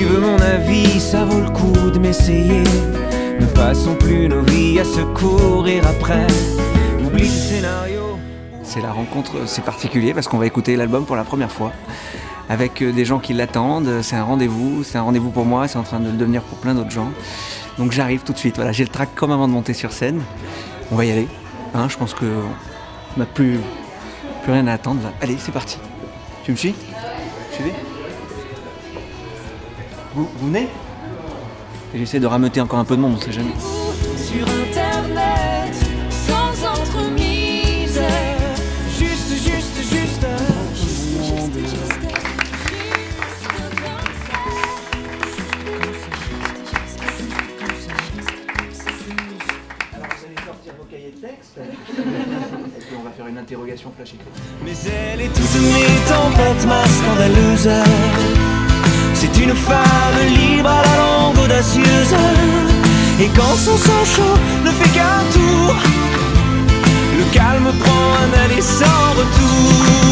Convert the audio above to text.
veux mon avis, ça vaut le coup de m'essayer. Ne passons plus nos vies à se courir après. Oublie le scénario. C'est la rencontre, c'est particulier parce qu'on va écouter l'album pour la première fois avec des gens qui l'attendent. C'est un rendez-vous pour moi, c'est en train de le devenir pour plein d'autres gens. Donc j'arrive tout de suite, voilà, j'ai le track comme avant de monter sur scène. On va y aller, hein, je pense qu'on n'a plus rien à attendre là. Allez, c'est parti. Tu me suis? Suivez. Vous venez? Et j'essaie de rameuter encore un peu de monde, on sait jamais. Sur internet, sans entremise. Juste. Alors vous allez sortir vos cahiers de texte. Et puis on va faire une interrogation flash écrit. Mais elle est toutes mes tempêtes, ma scandaleuse. C'est une femme libre à la langue audacieuse. Et quand son sang chaud ne fait qu'un tour, le calme prend un aller sans retour.